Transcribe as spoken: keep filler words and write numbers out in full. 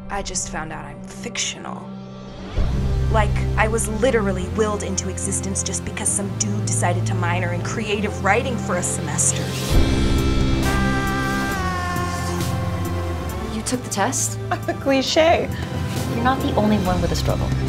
I just found out I'm fictional. Like, I was literally willed into existence just because some dude decided to minor in creative writing for a semester. You took the test? Cliche. You're not the only one with a struggle.